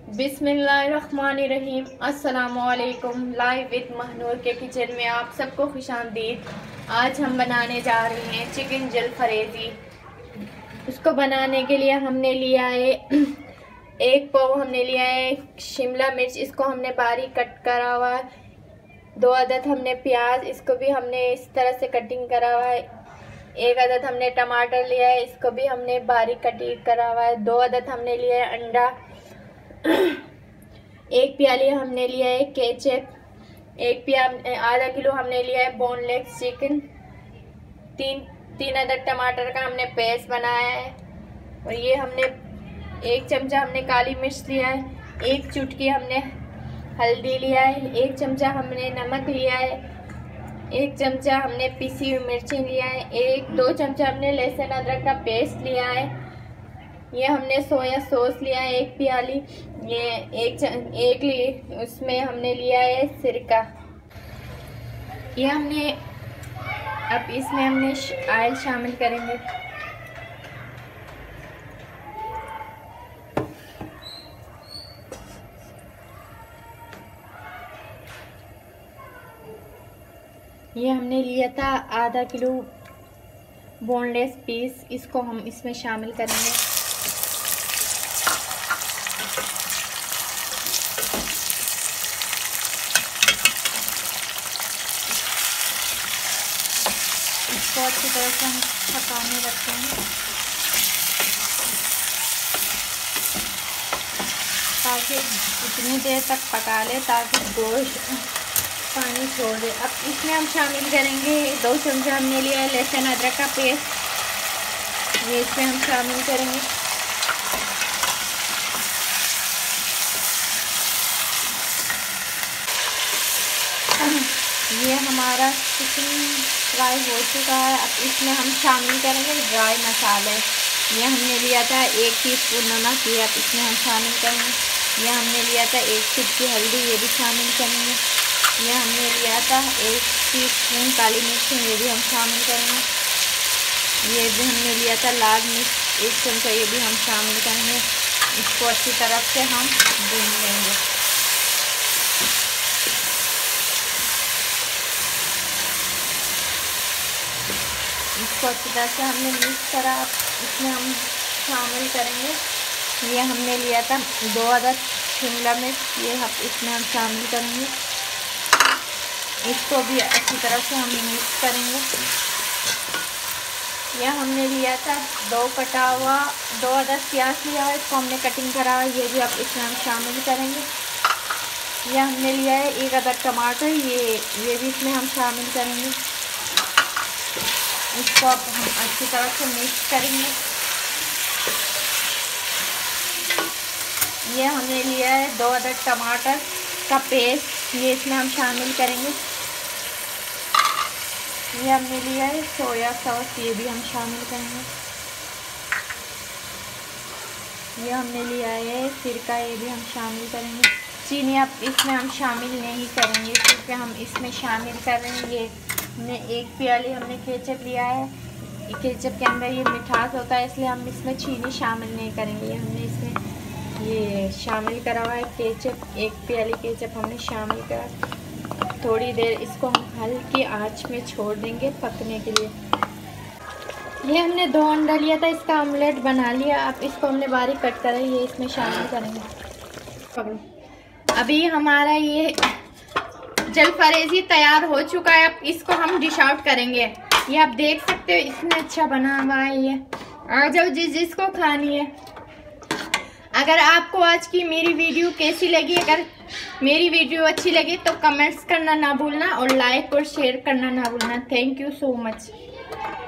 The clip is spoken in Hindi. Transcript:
बिस्मिल्लाहिर्रहमानिर्रहीम। अस्सलामुअलैकुम। लाइव विद महनूर के किचन में आप सबको खुशामदीद। आज हम बनाने जा रहे हैं चिकन जलफरेज़ी। उसको बनाने के लिए हमने लिया है एक पाव हमने लिया है शिमला मिर्च, इसको हमने बारीक कट करा हुआ है। 2 अदद हमने प्याज, इसको भी हमने इस तरह से कटिंग करा हुआ है। 1 अदद हमने टमाटर लिया है, इसको भी हमने बारीक कटिंग करा हुआ है। 2 अदद हमने लिया है अंडा। 1 प्याली हमने लिया है केचप। आधा किलो हमने लिया है बोनलेस चिकन। 3 अदद टमाटर का हमने पेस्ट बनाया है। और ये हमने 1 चमचा हमने काली मिर्च लिया है। 1 चुटकी हमने हल्दी लिया है। 1 चमचा हमने नमक लिया है। 1 चमचा हमने पिसी हुई मिर्ची लिया है। 2 चमचा हमने लहसुन अदरक का पेस्ट लिया है। ये हमने सोया सॉस लिया है 1 प्याली। ये उसमें हमने लिया है सिरका। ये हमने अब इसमें हमने ऑयल शामिल करेंगे। ये हमने लिया था आधा किलो बोनलेस पीस, इसको हम इसमें शामिल करेंगे। इसको अच्छी तरह से हम पकाने रखते हैं ताकि इतनी देर तक पका ले ताकि गोश्त पानी छोड़ दे। अब इसमें हम शामिल करेंगे 2 चमचा हमने लिया है लहसुन अदरक का पेस्ट, ये इसमें हम शामिल करेंगे। ये हमारा चिकन फ्राई हो चुका है। अब इसमें हम शामिल करेंगे ड्राई मसाले। ये हमने लिया था 1 टीस्पून नमक, ये अब इसमें हम शामिल करेंगे। ये हमने लिया था 1 चुटकी हल्दी, ये भी शामिल करेंगे। ये हमने लिया था 1 टीस्पून काली मिर्च, ये भी हम शामिल करेंगे। ये भी हमने लिया था लाल मिर्च 1 चमचा, ये भी हम शामिल करेंगे। इसको अच्छी तरह से हम भून लेंगे। इसको अच्छी तरह से हमने मिक्स करा। इसमें हम शामिल करेंगे, ये हमने लिया था 2 अदद शिमला मिर्च, ये इसमें हम शामिल करेंगे। इसको भी अच्छी तरह से हम मिक्स करेंगे। यह हमने लिया था 2 अदद प्याज लिया है, इसको हमने कटिंग करा है, ये भी अब इसमें हम शामिल करेंगे। यह हमने लिया है 1 अदद टमाटर, ये भी इसमें हम शामिल करेंगे। इसको अब हम अच्छी तरह से मिक्स करेंगे। ये हमने लिया है 2 अदद टमाटर का पेस्ट, ये इसमें हम शामिल करेंगे। ये हमने लिया है सोया सॉस, ये भी हम शामिल करेंगे। ये हमने लिया है सिरका, ये भी हम शामिल करेंगे। चीनी अब इसमें हम शामिल नहीं करेंगे क्योंकि हम इसमें शामिल करेंगे हमने 1 प्याली हमने केचप लिया है। केचप के अंदर ये मिठास होता है, इसलिए हम इसमें चीनी शामिल नहीं करेंगे। हमने इसमें ये शामिल करा हुआ है केचप, 1 प्याली केचप हमने शामिल करा। थोड़ी देर इसको हम हल्की आंच में छोड़ देंगे पकने के लिए। ये हमने 2 अंडा लिया था, इसका ऑमलेट बना लिया। अब इसको हमने बारीक कट करा, ये इसमें शामिल करेंगे। अभी हमारा ये जलफरेज़ी तैयार हो चुका है। अब इसको हम डिश आउट करेंगे। ये आप देख सकते हो इतना अच्छा बना हुआ है। ये आ जाओ जिसको खानी है। अगर आपको आज की मेरी वीडियो कैसी लगी, अगर मेरी वीडियो अच्छी लगी तो कमेंट्स करना ना भूलना और लाइक और शेयर करना ना भूलना। Thank you so much.